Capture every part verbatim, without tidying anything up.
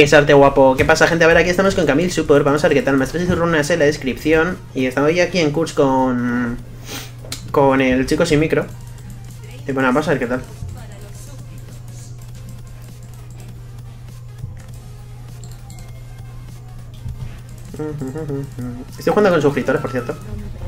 Hey, Sarte guapo. ¿Qué pasa, gente? A ver, aquí estamos con Camille Super. Vamos a ver qué tal. Me traes sus runas en la descripción. Y estamos aquí en Kurz con... Con el chico sin micro. Y bueno, vamos a ver qué tal. Estoy jugando con suscriptores, por cierto.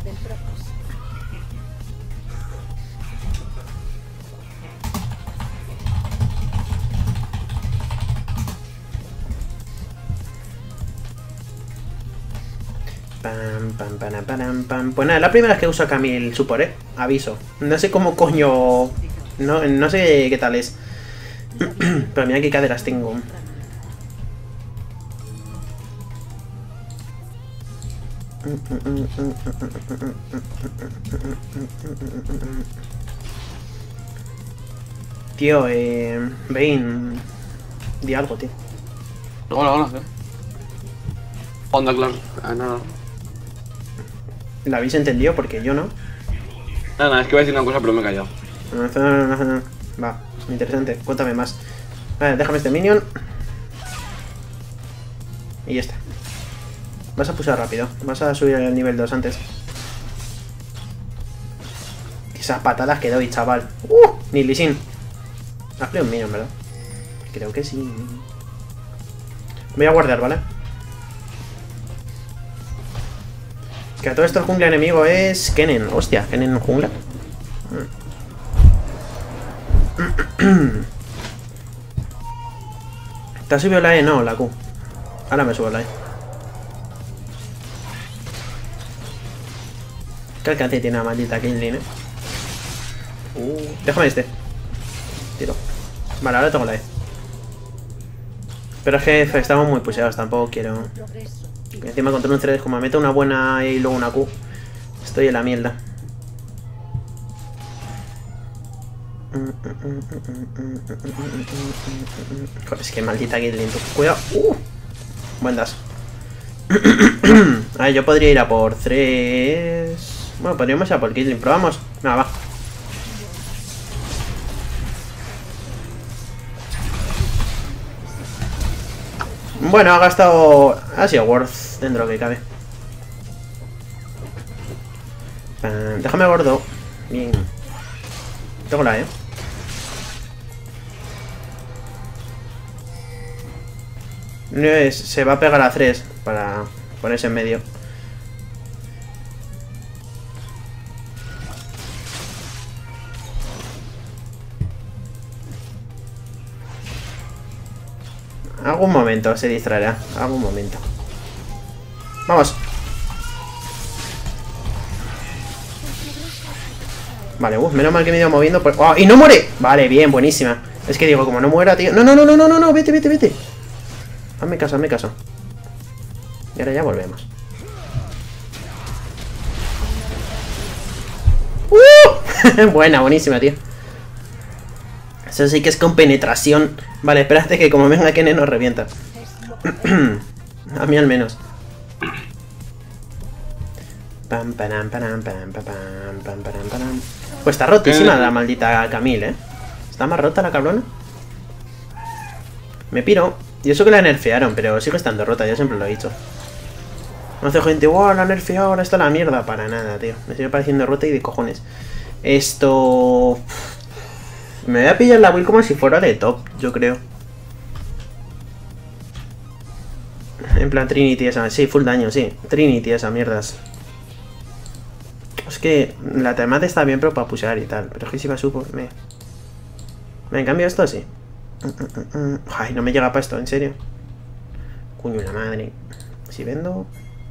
Pam, pam, pam, pam, pam. Pues nada, la primera vez que uso a Camille Support, eh. Aviso. No sé cómo coño... No, no sé qué tal es. Pero mira qué caderas tengo. Tío, eh... Bane... Di algo, tío. Hola, hola, ¿eh? Onda, claro. Ah, no, no. ¿La habéis entendido? Porque yo no. Nada, nada, es que voy a decir una cosa, pero me he callado. Va, interesante. Cuéntame más. Vale, déjame este minion. Y ya está. Vas a pulsar rápido. Vas a subir al nivel dos antes. Esas patadas que doy, chaval. ¡Uh! Ni Lee Sin. Has peleado un minion, ¿verdad? Creo que sí. Voy a guardar, ¿vale? Que a todo esto el jungla enemigo es Kennen. Hostia, Kennen jungla. ¿Te has subido la E? No, la Q. Ahora me subo la E. ¿Qué alcance tiene la maldita Caitlyn, eh? Uh, déjame este. Tiro. Vale, ahora tengo la E. Pero es que estamos muy puseados, tampoco quiero... Encima contra un tres, como me meto una buena E y luego una Q, estoy en la mierda. Joder, es que maldita Caitlyn. Cuidado. Uh, buen dash. A ver, yo podría ir a por tres. Bueno, podríamos ir a por Caitlyn. Probamos. Nada, va. Bueno, ha gastado... Ha sido worth dentro de lo que cabe. Pam, déjame gordo. Bien. Tengo la E. No es, se va a pegar a tres para ponerse en medio. Algún momento se distraerá. Algún momento. Vamos. Vale, uh, menos mal que me he ido moviendo por... ¡Oh! ¡Y no muere! Vale, bien, buenísima. Es que digo, como no muera, tío. No, no, no, no, no, no, no, vete, vete, vete. Hazme caso, hazme caso. Y ahora ya volvemos. ¡Uh! Buena, buenísima, tío. Eso sí que es con penetración. Vale, espérate que como venga Kennen nos revienta. A mí al menos. Pam, pam, pam, pam, pam, pam, pam, pam, pam. Pues está rotísima la maldita Camille, ¿eh? Está más rota la cabrona. Me piro. Y eso que la nerfearon, pero sigue estando rota, yo siempre lo he dicho. No hace gente, wow, la nerfeado, ahora está la mierda. Para nada, tío. Me sigue pareciendo rota y de cojones. Esto... Me voy a pillar la build como si fuera de top, yo creo. En plan Trinity esa, sí, full daño, sí. Trinity esa, mierdas. Es que la temate está bien, pero para pushear y tal. Pero es que si va supo, me... Me en cambio esto sí. Ay, no me llega para esto, en serio. Cuño la madre. Si vendo...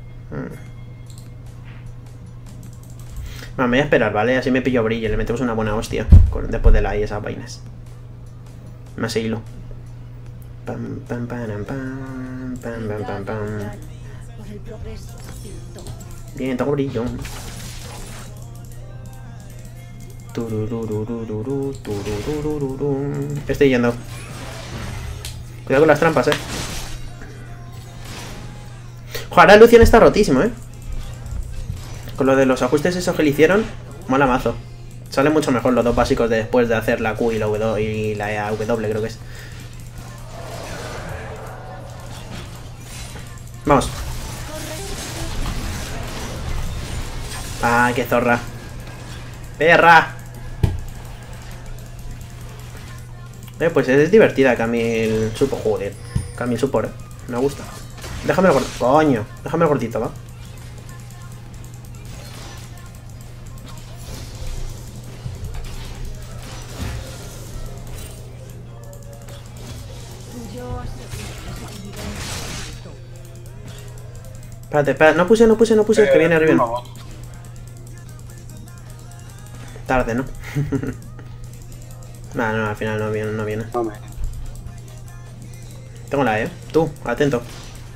Bueno, me voy a esperar, ¿vale? Así me pillo brillo y le metemos una buena hostia con, después de la y esas vainas. Más hilo. Pam, pam, pam, pam, pam, pam, pam, pam. Bien, tengo brillo. Turururururu, turururururu. Estoy yendo. Cuidado con las trampas, eh. Ojalá Lucian está rotísimo, eh. Con lo de los ajustes esos que le hicieron, mola mazo. Sale mucho mejor los dos básicos de después de hacer la Q y la W, y la W creo que es. Vamos. Ah, qué zorra. Perra. Eh, pues es divertida Camille Support. Joder. Camille Support, eh. Me gusta. Déjame el gordito. Coño. Déjame el gordito, va. Espérate, espérate. No puse, no puse, no puse. Eh, que viene arriba. no. Tarde, ¿no? No, no, al final no viene. No viene. No me... Tengo la E. Tú, atento.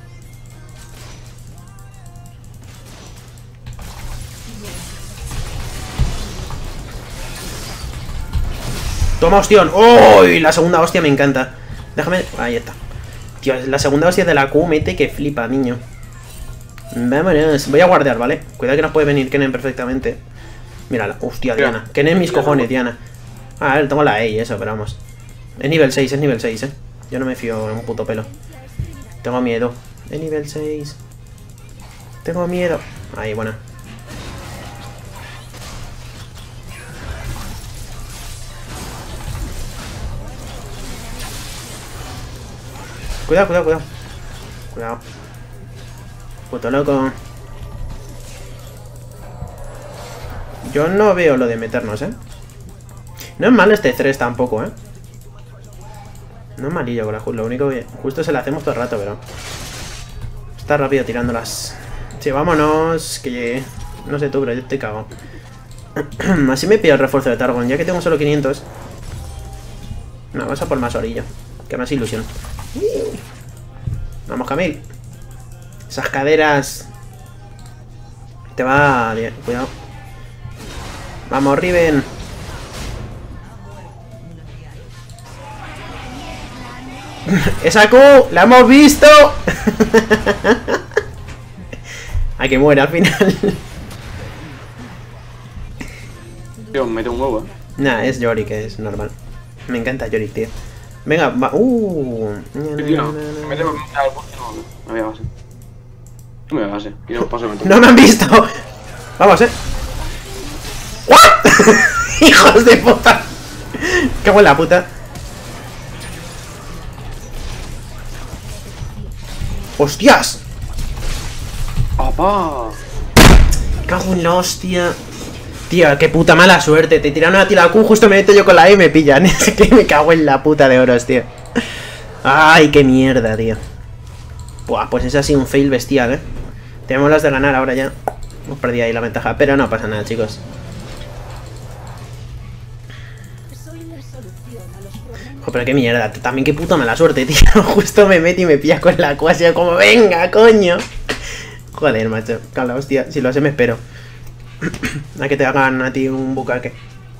Toma, hostión. ¡Uy! La segunda hostia me encanta. Déjame... Ahí está. Tío, la segunda hostia de la Q mete que flipa, niño. Vámonos. Voy a guardear, ¿vale? Cuidado que nos puede venir Kennen perfectamente. Mírala. Hostia, Diana. Kennen mis cojones, Diana. Ah, a ver, tengo la E y eso, pero vamos. Es nivel seis, es nivel seis, eh. Yo no me fío en un puto pelo. Tengo miedo. Es nivel seis. Tengo miedo. Ahí, buena. Cuidado, cuidado, cuidado. Cuidado. Puto loco. Yo no veo lo de meternos, ¿eh? No es malo este tres tampoco, ¿eh? No es malillo con la Hulk. Lo único que justo se la hacemos todo el rato, pero... Está rápido tirándolas. Sí, vámonos. Que... No sé tú, pero yo estoy cagado. Así me pido el refuerzo de Targon. Ya que tengo solo quinientos. No, vamos a por más orillo. Que más ilusión. Vamos, Camille. Esas caderas. Te va bien. Cuidado. Vamos, Riven. ¡Esa Q! ¡La hemos visto! A que muera al final. Tío, mete un huevo, eh. Nah, es Yorick, que es normal. Me encanta Yorick, tío. Venga, va. Uh. Tío, no. Me mete por al bosque, no, no. No había base. No me da base. Y no paso, me ¡No me han visto! Vamos, eh. ¿What? ¡Hijos de puta! ¡Qué buena puta! ¡Hostias! ¡Papá! Cago en la hostia. Tío, qué puta mala suerte. Te tiraron a ti la Q, justo me meto yo con la E y me pillan. Es que me cago en la puta de oros, tío. Ay, qué mierda, tío. Buah, pues es así un fail bestial, eh. Tenemos las de ganar ahora ya. Hemos perdido ahí la ventaja, pero no pasa nada, chicos. Oh, pero qué mierda, también qué puta mala suerte, tío. Justo me meto y me pilla con la Q, así como, venga, coño. Joder, macho. Cala, hostia, si lo hace me espero. A que te hagan a ti un bucaque.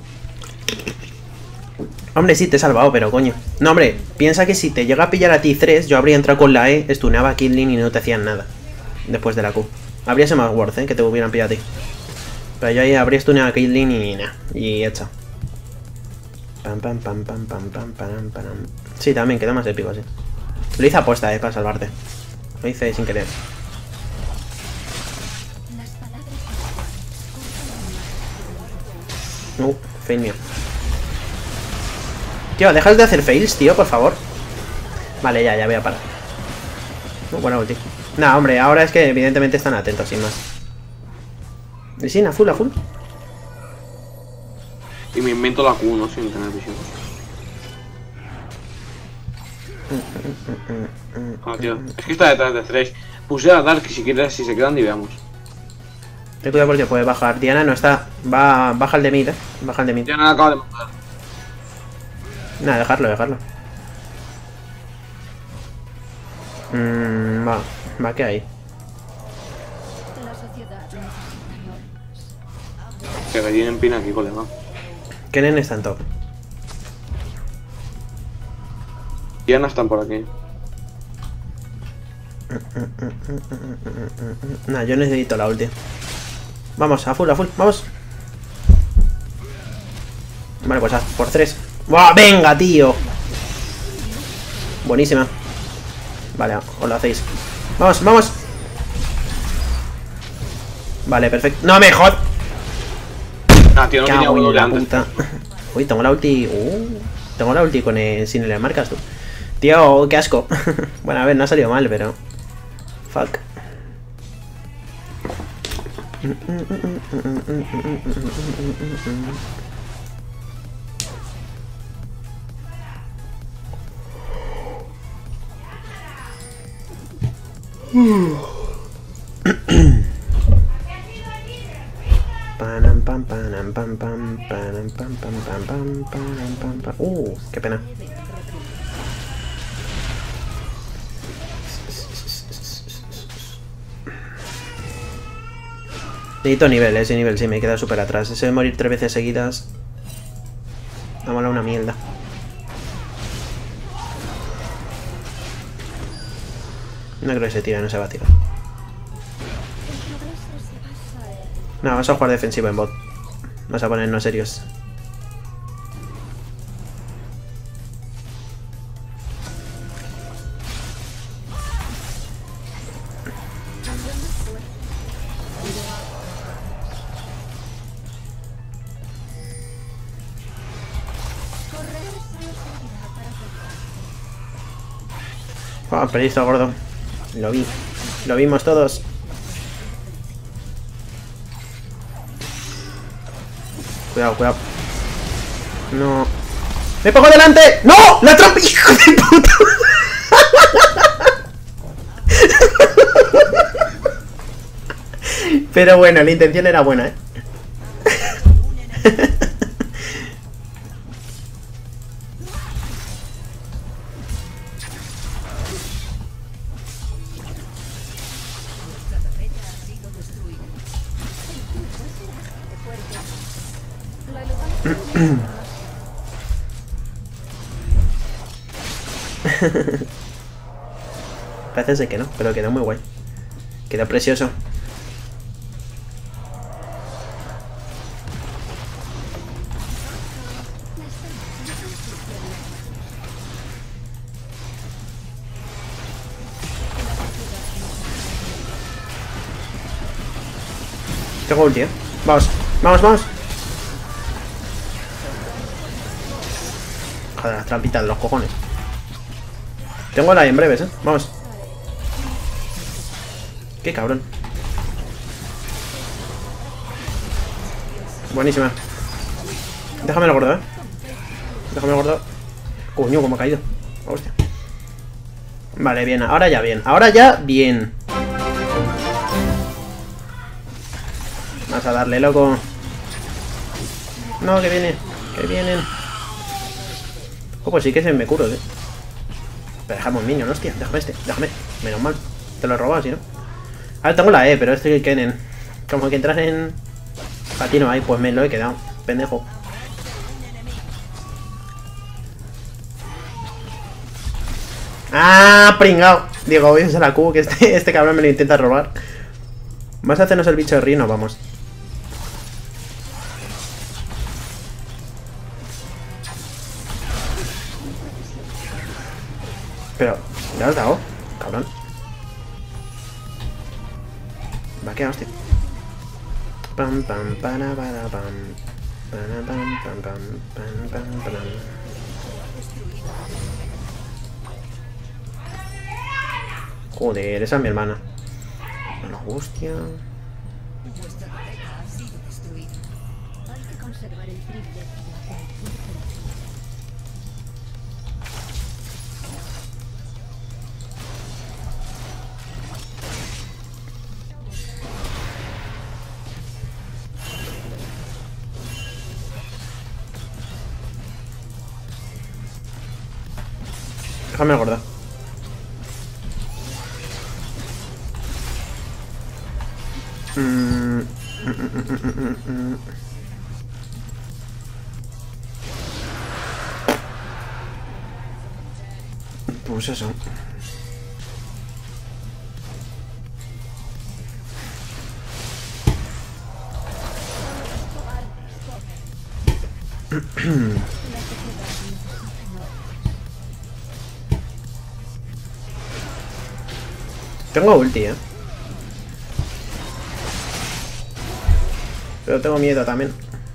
Hombre, sí, te he salvado, pero coño. No, hombre, piensa que si te llega a pillar a ti tres, yo habría entrado con la E, stuneaba a Killing y no te hacían nada. Después de la Q. Habría sido más worth, ¿eh? Que te hubieran pillado a ti. Pero yo ahí habría stuneado a Killing y nada. Y hecho. Pam, pam, pam, pam, pam, pam, pam, pam. Sí, también queda más épico, sí. Lo hice aposta, eh, para salvarte. Lo hice sin querer. Uh, fail mío. Tío, dejas de hacer fails, tío, por favor. Vale, ya, ya voy a parar. Uh, buena ulti. Nah, hombre, ahora es que evidentemente están atentos, sin más. Y sí, a full, a full. Y me invento la Q, ¿no? Sin tener visión. Ah, tío. Es que está detrás de Thresh. Puse a Dark y si quieres, si se quedan, y veamos. Ten cuidado porque puede bajar. Diana no está. Va, baja el de mid, eh. Baja el de mid. Ya nada, acaba de matar. Nada, dejarlo, dejarlo. Mmm, va. Va, ¿qué hay? Que tienen pina aquí, colega. Kennen está en top. Diana están por aquí. Nah, yo necesito la ulti. Vamos, a full, a full, vamos. Vale, pues a por tres. ¡Buah, venga, tío! Buenísima. Vale, os lo hacéis. Vamos, vamos. Vale, perfecto. ¡No me jod! Ah, tío, no tenía Cago uno en la antes. puta. Uy, tengo la ulti. Uh, tengo la ulti con el, sin el marcas tú. Tío, qué asco. Bueno, a ver, no ha salido mal, pero. Fuck. Panam pam panam pam pam panam pam pam pam pam panam pam pam. Uh, qué pena. Necesito nivel, ese nivel sí me queda súper atrás. Ese de morir tres veces seguidas. Me mola una mierda. No creo que se tire, no se va a tirar. No, vamos a jugar defensivo en bot. Vamos a ponernos serios. Oh, peristo gordo. Lo vi. Lo vimos todos. Cuidado, cuidado. No. ¡Me pongo delante! ¡No! ¡La trampa! ¡Hijo de puta! Pero bueno, la intención era buena, ¿eh? Parece que no, pero quedó muy guay. Quedó precioso. Tengo ulti, ¿eh? Vamos, vamos, vamos. Joder, las trampitas de los cojones. Tengo la en breves, ¿eh? Vamos. Qué cabrón. Buenísima. Déjame el gordo, ¿eh? Déjame el gordo. Coño, cómo ha caído. Hostia. Vale, bien. Ahora ya bien. Ahora ya bien. Vamos a darle, loco. No, que viene. Que vienen. Oh, pues sí que se me curo, ¿eh? Pero dejamos un minion, hostia. Déjame este. Déjame. Menos mal. Te lo he robado, si no. A ver, tengo la E, pero este que Kennen. Como que entras en... Patino ahí, pues me lo he quedado. Pendejo. ¡Ah! Pringao. Digo, voy a usar la Q, que este, este cabrón me lo intenta robar. ¿Vas a hacernos el bicho de Rino? Vamos. Pero, ¿le has dado? Cabrón. Va, que hostia. Pam, pam, para, para, pam. Para, pam, pam, pam, pam, pam, pam. Joder, esa es mi hermana. La hostia. Vuestra torreta ha sido destruida. Hay que conservar el privilegio de hacer diferencia. Déjame el gordo. Mm, mm, mm, mm, mm, mm. Pues eso. Tengo ulti, eh. Pero tengo miedo también.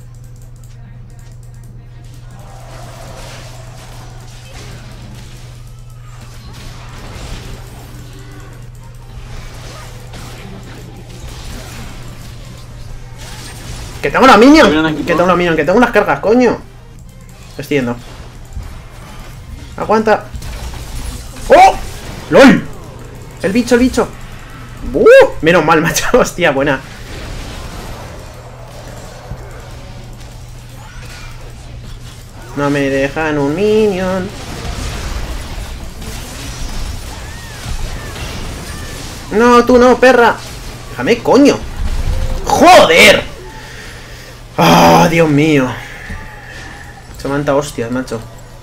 Que tengo la minion, que tengo la minion, que tengo unas cargas, coño. Estoy yendo. Aguanta. ¡Oh! ¡Lol! El bicho, el bicho. ¡Uh! Menos mal, macho. Hostia, buena. No me dejan un minion. No, tú no, perra. Déjame, coño. ¡Joder! ¡Ah, oh, Dios mío! Se me han dado hostias, macho.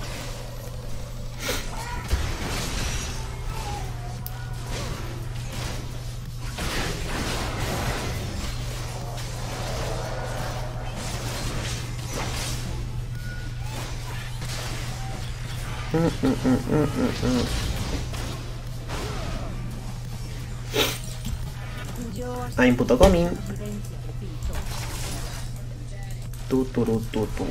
Mm, mm, mm, mm, mm. Hay un puto coming. Tu, tu, tu, tu, tu.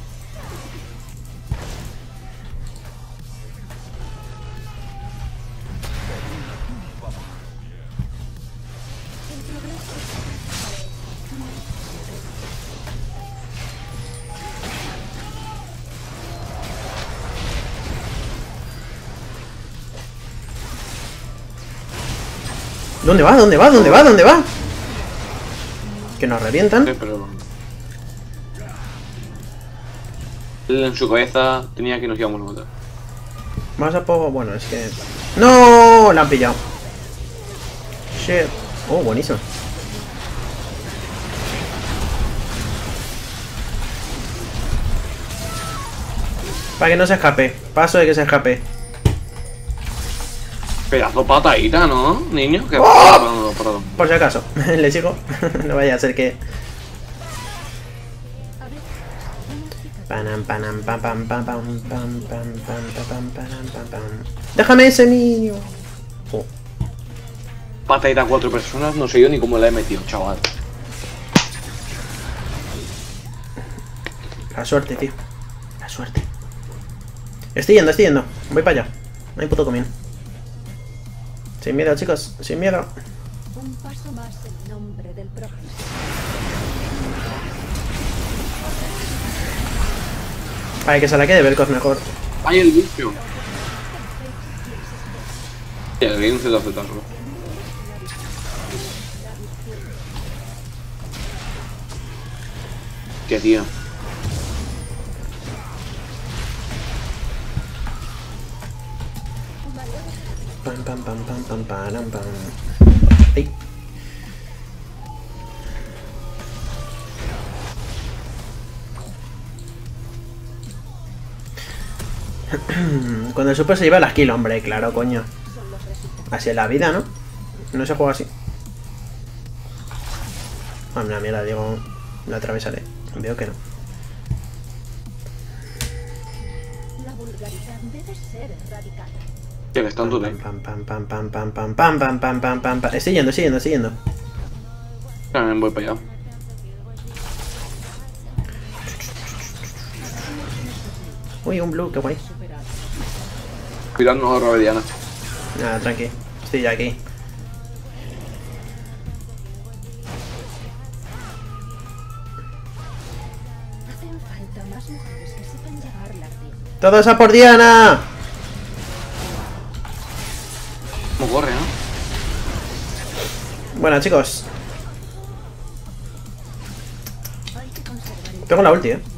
¿Dónde va? ¿Dónde va? ¿Dónde va? ¿Dónde va? Que nos revientan. Sí, pero... Él en su cabeza tenía que nos íbamos a matar. Más a poco, bueno, es que... ¡No! La han pillado. Shit. Oh, buenísimo. Para que no se escape. Paso de que se escape. Pedazo patadita, ¿no, niño? Que... ¡Oh! Perdón, perdón. Por si acaso. Le sigo. No vaya a ser que... Panam, panam, pam, pam, pam, pam, pam, pam, pam, pam, pam, pam, pam. ¡Déjame ese niño! Oh. Patadita a cuatro personas, no sé yo ni cómo la he metido, chaval. La suerte, tío. La suerte. Estoy yendo, estoy yendo. Voy para allá. No hay puto comino. Sin miedo, chicos. Sin miedo. Un paso más en nombre del prójimo. Ay, que se la quede Vel'Koz mejor. ¡Ay, el bicho! Sí, le di un Z Z solo. ¿Qué, tío? Pam, pam, pam, pam, pam, pam, pam. Ay. Cuando el super se lleva las kills, hombre, claro, coño. Así es la vida, ¿no? No se juega así. Ah, una mierda, digo, la atravesaré. Veo que no. La vulgaridad debe ser erradicada. Que están tú, eh. Pam, pam, pam, pam, pam, pam, pam, pam, pam, pam, pam, pam. Estoy yendo, estoy yendo, estoy yendo. También voy para allá. Uy, un blue, qué guay. Cuidado, no, Ravediana. Nada, tranqui. Estoy ya aquí. Hacen falta más mujeres que sepan llevarla bien. ¡Todos a por Diana! ¿Cómo corre, no? Bueno, chicos. Hay que conservar el Tengo la ulti, eh.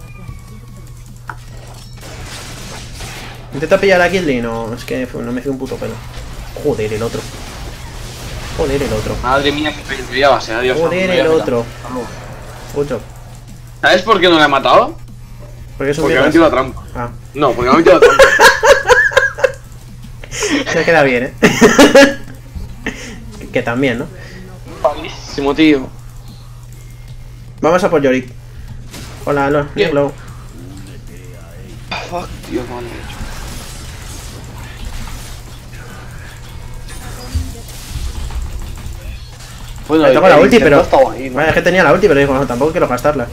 Intenta pillar a Kidley, no, es que no me fui un puto pelo. Joder, el otro. Joder, el otro. Madre mía, que pesadilla va a ser, adiós. Joder, no, el no, otro. Mucho. ¿Sabes por qué no la he matado? Porque es un Porque me ha viejo. metido la trampa. Ah, No, porque me ha metido la trampa. se queda bien, eh. que, que también, ¿no? Malísimo, tío. Vamos a por Yorick. Hola, hola, Bien. Glow. Fuck, tío, mal hecho. Bueno, tengo la ulti, pero... Ahí, ¿no? Vale, es que tenía la ulti, pero digo, no, tampoco quiero gastarla.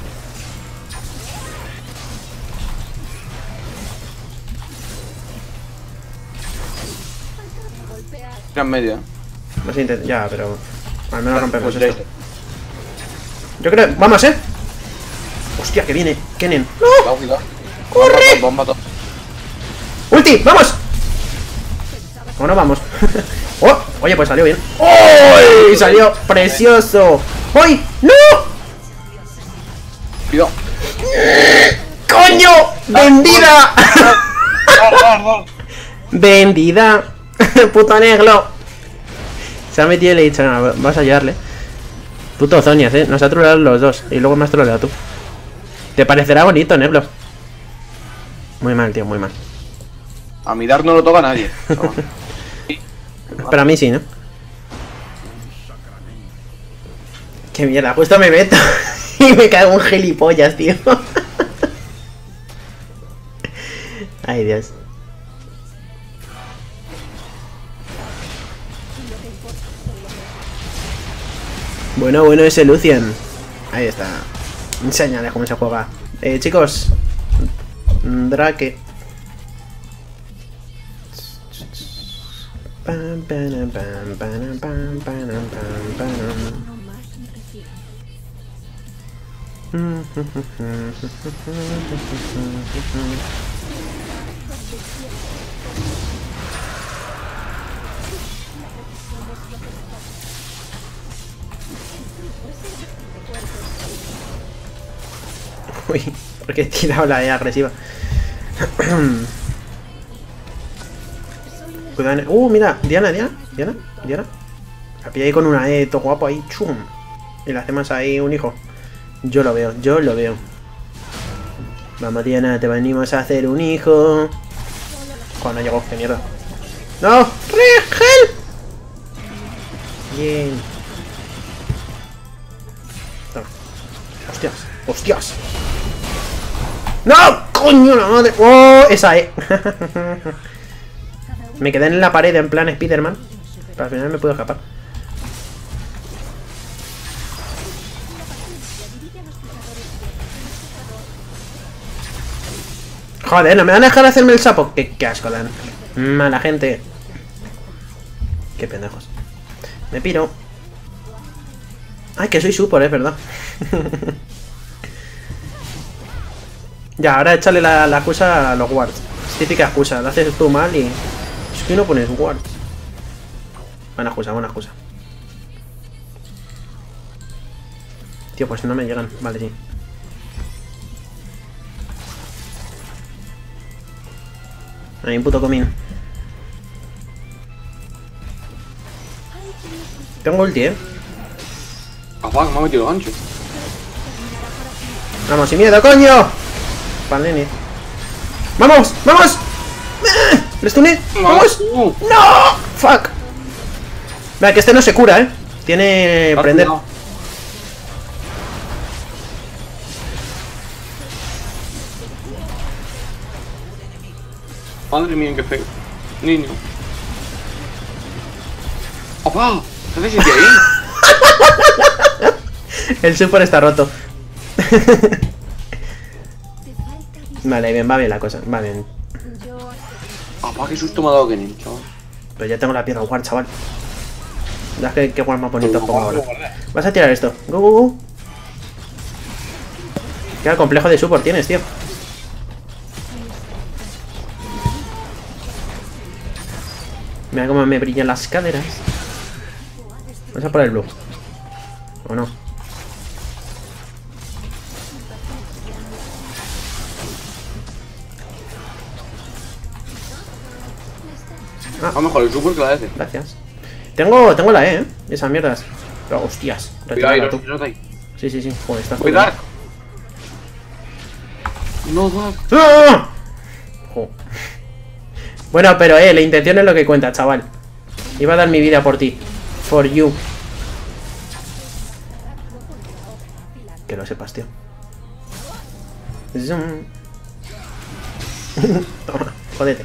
Era en medio, ¿eh? No sé, intent- ya, pero... Al menos rompemos esto. Yo creo... ¡Vamos, eh! Hostia, que viene. Kennen. ¡No! Cuidado, cuidado. ¡Corre! Bomba, bomba, ¡Ulti! ¡Vamos! ¿Cómo no vamos? ¡Oh! Oye, pues salió bien. ¡Oh! Salió precioso. ¡Ay! ¡No! cuidado. ¡Coño! ¡Vendida! ¡Vendida! ¡Puto negro! Se ha metido y le he dicho, no, vas a ayudarle. Puto Zonias, eh. Nos ha troleado los dos. Y luego me has troleado tú. Te parecerá bonito, Neblo. Muy mal, tío, muy mal. A mi Dark no lo toca nadie. Pero a mí sí, ¿no? Qué mierda, justo me meto y me cago un gilipollas, tío. Ay, Dios. Bueno, bueno, ese Lucian. Ahí está. Enséñale cómo se juega. Eh, chicos. Drake. Pam, pam, pam, pam, pam, pam, pam, pam. No más recibo. Uy, porque he tirado la E agresiva. Cuidado. Uh, mira, Diana, Diana, Diana, Diana. La pilla ahí con una E, todo guapo ahí, chum. Y le hacemos ahí un hijo. Yo lo veo, yo lo veo. Vamos, Diana, te venimos a hacer un hijo. Cuando llegó, qué mierda. ¡No! ¡Rigel! Bien. Toma. Hostias, hostias. ¡No! ¡Coño la madre! ¡Oh! Esa E. Me quedé en la pared en plan Spiderman. Pero al final me puedo escapar. Joder, no me van a dejar hacerme el sapo. Qué, qué asco dan. Mala gente. Qué pendejos. Me piro. Ay, que soy support, es verdad. Ya, ahora échale la, la excusa a los wards. Es típica excusa, la haces tú mal y... Es que no pones wards. Buena excusa, buena excusa. Tío, pues no me llegan. Vale, sí. Hay un puto comín. Tengo ulti, eh. Capaz, me ha metido gancho. Vamos, sin miedo, coño. Panlene. ¡Vamos! ¡Vamos! ¡Eh! ¿Le stuné? ¡Vamos! Uh. ¡No! ¡Fuck! Vea, que este no se cura, eh. Tiene Ah, prender. cuidado. Madre mía, qué feo. Niño. ¡Papá! ¿Qué haces ahí? El super está roto. Vale, bien, va bien la cosa. Va bien. Papá, qué susto me ha dado Kennen, chaval. Pero ya tengo la piedra guard, chaval. Ya que qué guard más bonito pongo ahora. Vas a tirar esto. Go, go, go. Qué complejo de support tienes, tío. Mira cómo me brillan las caderas. Vamos a por el blue. ¿O no? Ah, a mejor el super que la S. Gracias. Tengo, tengo la E, ¿eh? Esas mierdas. Pero, hostias. Cuidado ahí, Retírala no, tú. no está ahí. Sí, sí, sí. Joder, está Cuidado. No, Dark. ¡Ah! Jo. Bueno, pero eh, la intención es lo que cuenta, chaval. Iba a dar mi vida por ti. For you. Que lo sepas, tío. Zoom. Toma, jodete.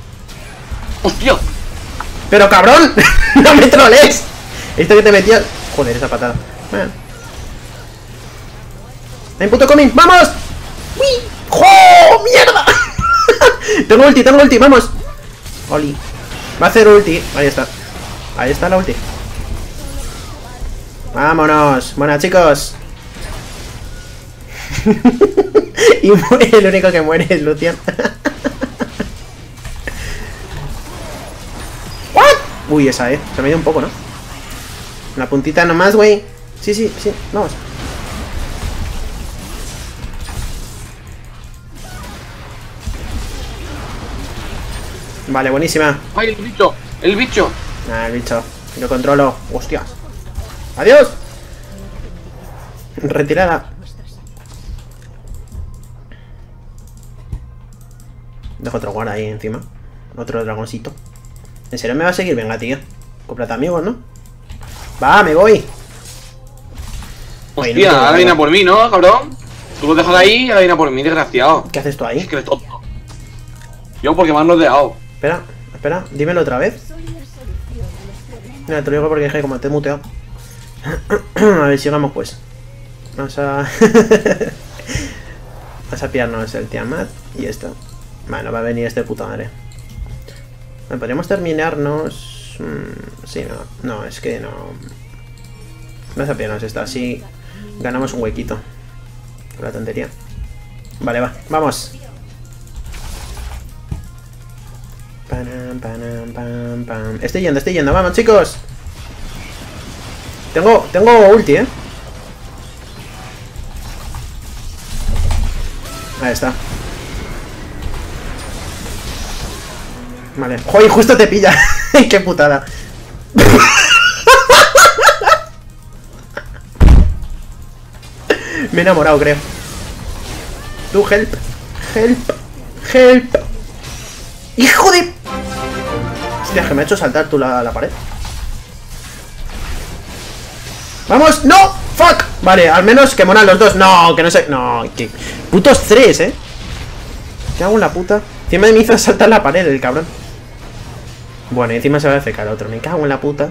¡Hostia! ¡Pero cabrón! ¡No me troles! Esto que te metía... Joder, esa patada. Bueno. ¡Hay puto coming! ¡Vamos! ¡Uy! ¡Jo! ¡Mierda! Tengo ulti, tengo ulti, vamos. Oli. Va a hacer ulti. Ahí está. Ahí está la ulti. Vámonos. Buenas, chicos. Y muere, el único que muere es Lucian. ¿What? Uy, esa, eh. Se me dio un poco, ¿no? La puntita nomás, güey. Sí, sí, sí. Vamos. Vale, buenísima. ¡Ay, el bicho! ¡El bicho! Ah, el bicho. Lo controlo. Hostias. ¡Adiós! Retirada. Dejo otro guarda ahí encima. Otro dragoncito. ¿En serio me va a seguir? Venga, tío. Cómprate amigos, ¿no? Va, me voy. Hostia, Oye, no ahora tengo viene a nada. por mí, ¿no, cabrón? Tú lo dejas ahí y ahora viene a por mí, desgraciado. ¿Qué haces tú ahí? Es que eres tonto. Yo porque me han rodeado. Espera, espera, dímelo otra vez. Soy la solución a los problemas. Mira, te lo digo porque dije como te he muteado. A ver, sigamos pues. Vamos a... Vamos a pillarnos el Tiamat y esto. Bueno, va a venir este puta madre. Bueno, podríamos terminarnos... Mm, sí, no. No, es que no... Vamos a pillarnos esta, así ganamos un huequito. Con la tontería. Vale, va, vamos. Panam, panam, pam, pam. Estoy yendo, estoy yendo, vamos chicos. Tengo, tengo ulti, eh. Ahí está. Vale. ¡Joder, justo te pilla! ¡Qué putada! Me he enamorado, creo. Tú, help. Help. Help. ¡Hijo de... Hostia, que me ha hecho saltar tú la, la pared. ¡Vamos! ¡No! ¡Fuck! Vale, al menos que moran los dos. No, que no sé... No, que... Putos tres, ¿eh? ¿Qué hago en la puta? Encima me hizo saltar la pared el cabrón. Bueno, y encima se va a fecar otro. Me cago en la puta.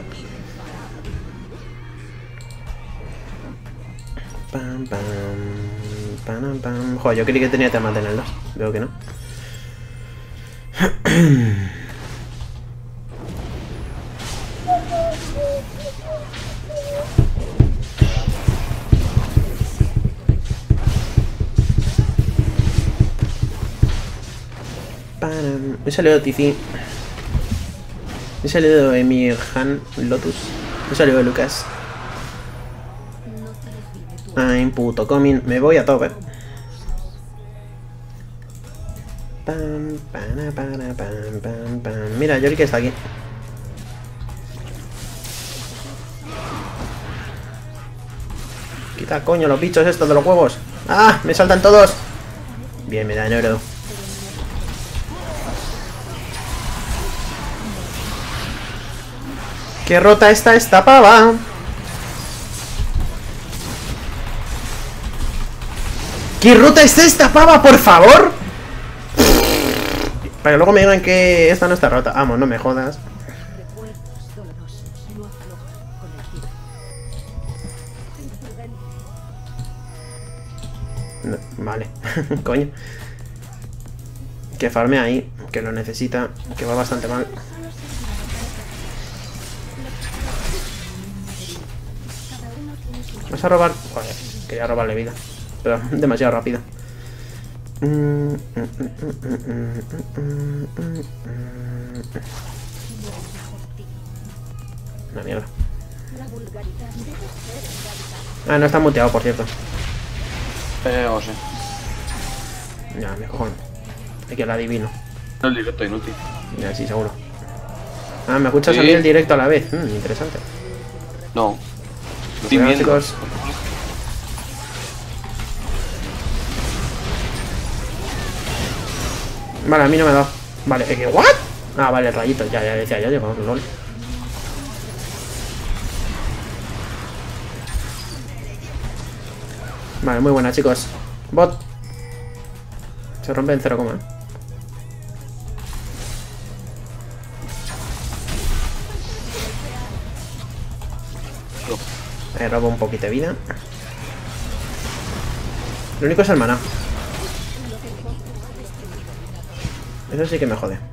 Pam, pam, pam, pam. Joder, yo creí que tenía tema de en el dos. Veo que no. Pam. Me salió Tizi. Me salió Emir Han Lotus. Me salió Lucas. Ay, puto coming. Me voy a tope. Pam, pam, pam, pam, pam, pam. Mira, Yori que está aquí. Quita, coño, los bichos estos de los huevos. ¡Ah! ¡Me saltan todos! Bien, me dan oro. ¡Qué rota está esta pava! ¿Qué rota es esta pava, por favor? Para que luego me digan que esta no está rota. Vamos, no me jodas. Recuerdos dolorosos no aflojan con el tiempo. No, vale. Coño. Que farme ahí, que lo necesita, que va bastante mal. Vas a robar... Joder, quería robarle vida. Pero demasiado rápido. Una mierda. Ah, no está muteado, por cierto. Eh, o sea. Ya, me cojones. Hay que la adivino. No, el directo inútil. Ya, sí, seguro. Ah, me escuchas Sí. a mí el directo a la vez. Mm, interesante. No. Estoy Cuidado, viendo. chicos. Vale, a mí no me ha dado. Vale, ¿eh, qué? ¿What? Ah, vale, el rayito. Ya, ya decía yo, digo, lol. Vale, muy buena, chicos. Bot. Se rompe en cero coma. Me robo un poquito de vida. Lo único es el maná. Eso sí que me jode.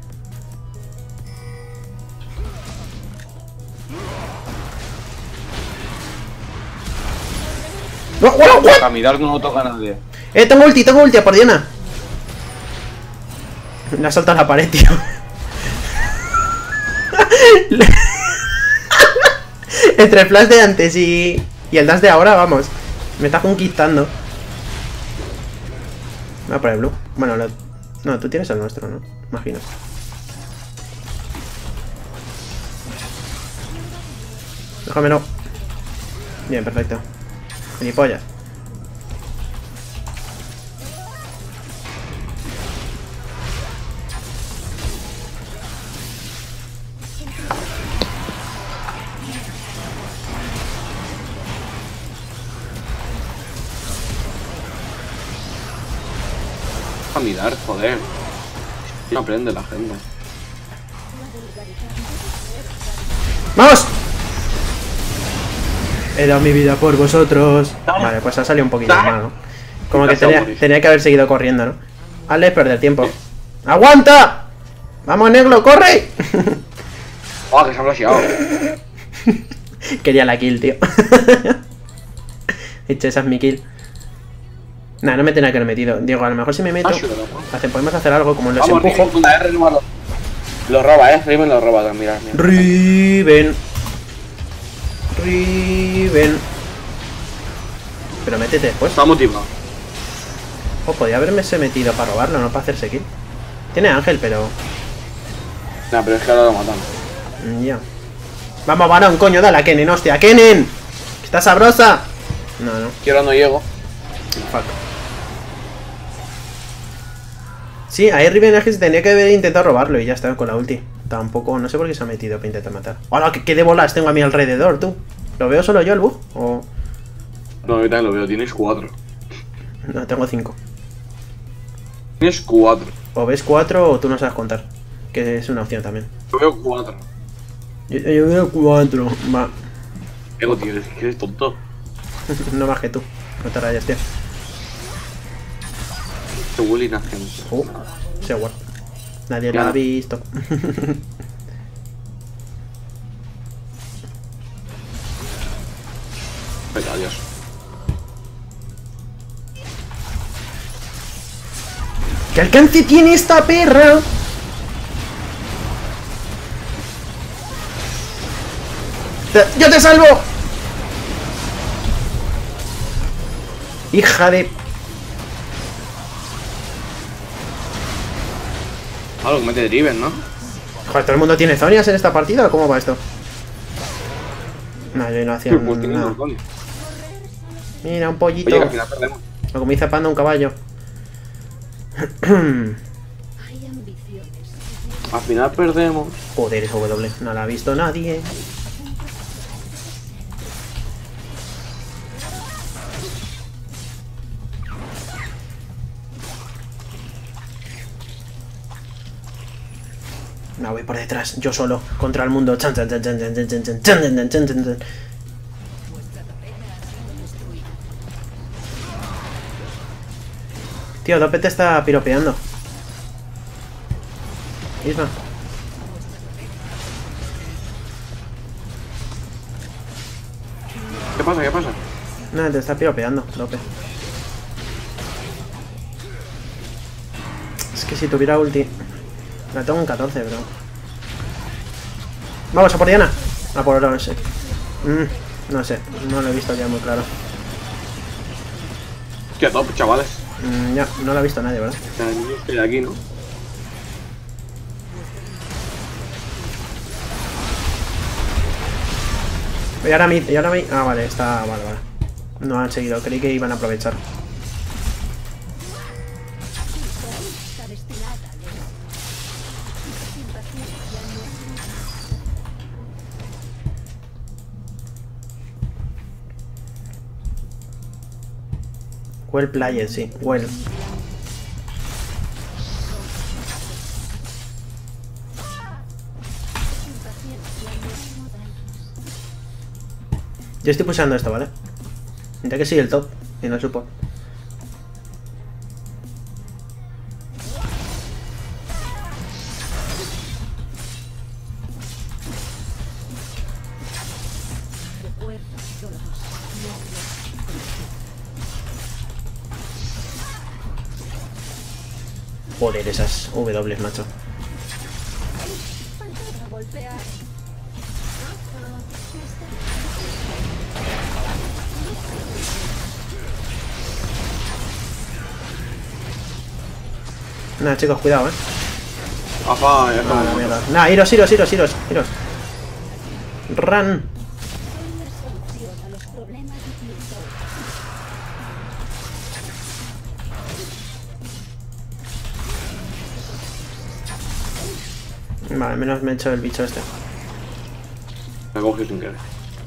¡No! ¡Hola! ¡What! Caminar no lo toca a nadie. ¡Eh! Tengo ulti, tengo ulti, por Diana. Le ha saltado la pared, tío. Entre el flash de antes y, y el dash de ahora, vamos. Me está conquistando. Voy a por el blue. Bueno, lo... no, tú tienes el nuestro, ¿no? Imagino. Déjamelo. Bien, perfecto. Gilipollas. A mirar, joder. No aprende la gente. ¡Vamos! He dado mi vida por vosotros. Vale, pues ha salido un poquito mal, ¿no? Como que tenía, tenía que haber seguido corriendo, ¿no? Hazle perder tiempo. ¡Aguanta! ¡Vamos, negro, corre! ¡Oh, que se ha flasheado! Quería la kill, tío. Dicho, esa es mi kill. Nah, no me tenía que haber metido. Digo, a lo mejor si me meto, hace, podemos hacer algo como los Vamos, empujo. Riven, R, lo, lo roba, eh. Riven lo roba, mira, mira. Riven. Riven. Pero métete después. Está motivado. Oh, podía haberme se metido para robarlo, no para hacerse kill. Tiene ángel, pero... Nah, pero es que ahora lo matan. Mm, ya. Vamos, varón, coño, dale a Kennen, hostia, Kennen. Está sabrosa. No, no. Que ahora no llego. Fuck. Sí, ahí Riven es que se tenía que haber intentado robarlo y ya está con la ulti. Tampoco, no sé por qué se ha metido para intentar matar. ¡Hola! ¿Qué, qué de bolas tengo a mi alrededor, tú? ¿Lo veo solo yo el bug? ¿O...? No, yo también lo veo, tienes cuatro. No, tengo cinco. Tienes cuatro. O ves cuatro o tú no sabes contar. Que es una opción también. Yo veo cuatro. Yo, yo veo cuatro. Va. Ego, tío, es que eres tonto. No más que tú. No te rayas, tío. Este Willy nace. Uh, se guarda. Nadie Ya lo ha no. visto. Venga, adiós. ¿Qué alcance tiene esta perra? Te- ¡Yo te salvo! Hija de... Ah, lo que mete Driven, ¿no? Joder, ¿todo el mundo tiene zonias en esta partida o cómo va esto? No, yo no hacía Pues tiene nada. un montón. Mira, un Oye, pollito. que al final perdemos. O como dice Panda, un caballo. Hay ambiciones. Al final perdemos. Joder, es W. No la ha visto nadie. No, voy por detrás, yo solo, contra el mundo. Chan, chan, chan, chan, chan, chan, chan, chan, chan, chan, chan, chan, chan. Tío, Dope te está piropeando. Isma. ¿Qué pasa? ¿Qué pasa? No, te está piropeando, Dope. Es que si tuviera ulti... La tengo en catorce, bro. Vamos, a por Diana. A por oro, no sé. Mm, no sé, no lo he visto ya muy claro. Qué top, chavales. Mm, ya, no lo ha visto nadie, ¿verdad? Estoy de aquí, ¿no? Y ahora mi, y ahora mi... Ah, vale, está... Vale, vale. No han seguido, creí que iban a aprovechar. Está destinada a leer. Impaciencia no es Well played, sí. Well. impaciencia no es moda. Yo estoy pulsando esto, ¿vale? Intenta que sigue el top y no el support. Joder, esas W, macho. Nada, chicos, cuidado, eh. Ajá, ya Ah, la está. mierda. Nah, iros, iros, iros, iros, iros. Run. Vale, menos me he hecho el bicho este. Me cogí sin querer.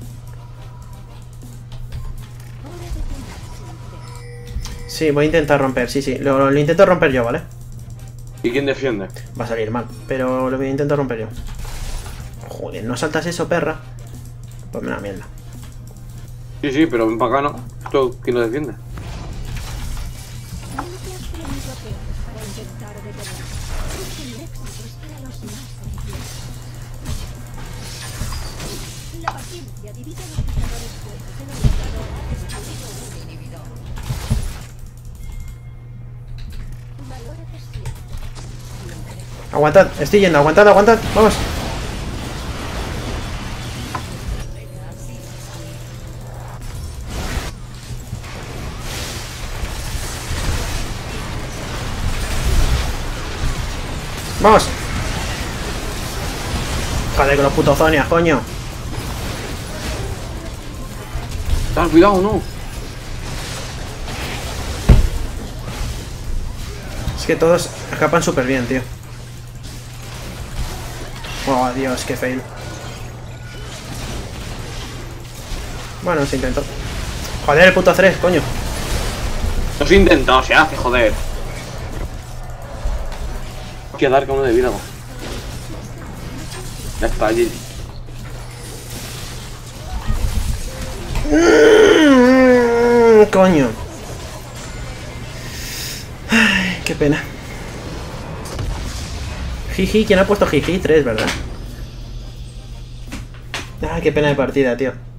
Sí, voy a intentar romper, sí, sí. Lo, lo intento romper yo, ¿vale? ¿Y quién defiende? Va a salir mal, pero lo voy a intentar romper yo. Joder, ¿no saltas eso, perra? Pues me la mierda. Sí, sí, pero ven para acá, ¿no? ¿Esto quién lo defiende? Aguantad, estoy yendo, aguantad, aguantad, vamos. Vamos. Joder, con los putos zonias, coño. ¡Ah, cuidado, no! Es que todos escapan súper bien, tío. Oh, Dios, qué fail. Bueno, se intentó. Joder, el puto tres, coño. Lo he intentado, se hace, joder. Hay que dar con uno de vida, ¿no? Ya está, G G. Mm, coño. Ay, qué pena. Jiji, ¿quién ha puesto Jiji? tres, ¿verdad? Ay, qué pena de partida, tío.